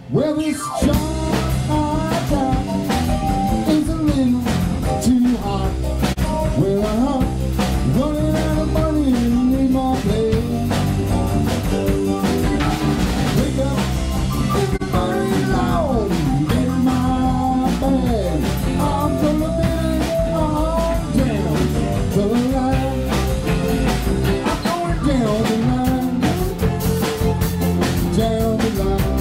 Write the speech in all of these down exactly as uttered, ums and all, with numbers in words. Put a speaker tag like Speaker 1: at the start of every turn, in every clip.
Speaker 1: Well, this job I got is a little too hot. Well, I'm running out of money and need my pay. Wake up, everybody long, get in my bag. I'm gonna be on down the line. I'm going down the line, down the line.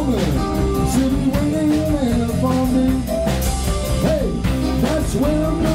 Speaker 1: Well,